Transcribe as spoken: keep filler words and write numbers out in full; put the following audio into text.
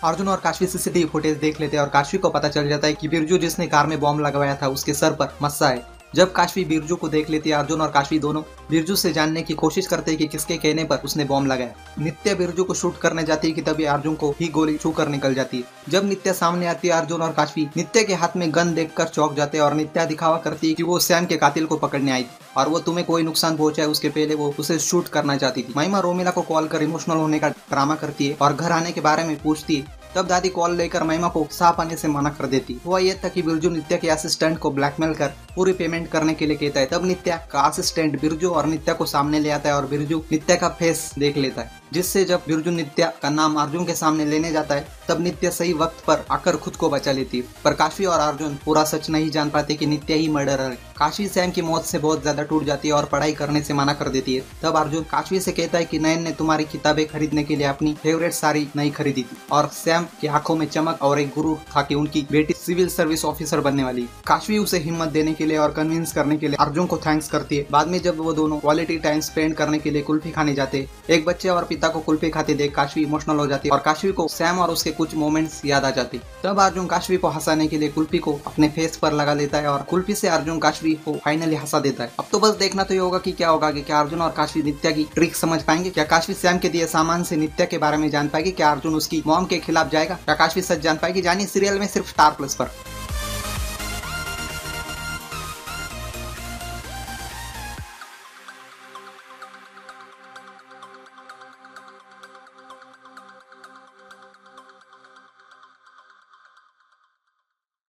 अर्जुन और Kashvi CCTV footage देख लेते हैं और काशवी को पता चल जाता है कि बिरजू जिसने कार में बॉम्ब लगवाया था उसके सर पर मस्सा है। जब काशवी बिरजू को देख लेती है, अर्जुन और काशवी दोनों बिरजू से जानने की कोशिश करते हैं कि किसके कहने पर उसने बॉम्ब लगाया। नित्या बिरजू को शूट करने जाती है कि तभी अर्जुन को ही गोली छू कर निकल जाती है। जब नित्या सामने आती है, अर्जुन और काशवी नित्या के हाथ में गन देखकर चौंक जाते हैं और नित्या दिखावा करती है कि वो सैम के कातिल को पकड़ने आई थी और वो तुम्हें कोई नुकसान पहुंचाए उसके पहले वो उसे शूट करना चाहती थी। महिमा रोमिला को कॉल कर इमोशनल होने का ड्रामा करती है और घर आने के बारे में पूछती है। तब दादी कॉल लेकर महिमा को साफ आने से मना कर देती। हुआ ये था कि बिरजू नित्या के असिस्टेंट को ब्लैकमेल कर पूरी पेमेंट करने के लिए कहता है। तब नित्या का असिस्टेंट बिरजू और नित्या को सामने ले आता है और बिरजू नित्या का फेस देख लेता है, जिससे जब बिरजू नित्या का नाम अर्जुन के सामने लेने जाता है तब नित्या सही वक्त पर आकर खुद को बचा लेती है। पर काशवी और अर्जुन पूरा सच नहीं जान पाते कि नित्या ही मर्डरर है। काशवी सैम की मौत से बहुत ज्यादा टूट जाती है और पढ़ाई करने से मना कर देती है। तब अर्जुन काशवी से कहता है कि नयन ने तुम्हारी किताबें खरीदने के लिए अपनी फेवरेट साड़ी नहीं खरीदी थी और सैम की आंखों में चमक और एक गुरूर था कि उनकी बेटी सिविल सर्विस ऑफिसर बनने वाली। काशवी उसे हिम्मत देने के लिए और कन्विंस करने के लिए अर्जुन को थैंक्स करती है। बाद में जब वो दोनों क्वालिटी टाइम स्पेंड करने के लिए कुल्फी खाने जाते, एक बच्चे और पिता को कुल्फी खाते देख काशवी इमोशनल हो जाती है और काशवी को सैम और उसके कुछ मोमेंट्स याद आ जाती। तब अर्जुन काशवी को हंसाने के लिए कुल्फी को अपने फेस पर लगा लेता है और कुल्फी से अर्जुन काशवी को फाइनली हंसा देता है। अब तो बस देखना तो ये होगा कि क्या होगा, कि क्या अर्जुन और काशवी नित्या की ट्रिक समझ पाएंगे, क्या काशवी सैम के दिए सामान से नित्या के बारे में जान पाएगी, क्या अर्जुन उसकी मॉम के खिलाफ जाएगा, क्या काशवी सच जान पाएगी। जानिए सीरियल में सिर्फ स्टार प्लस पर।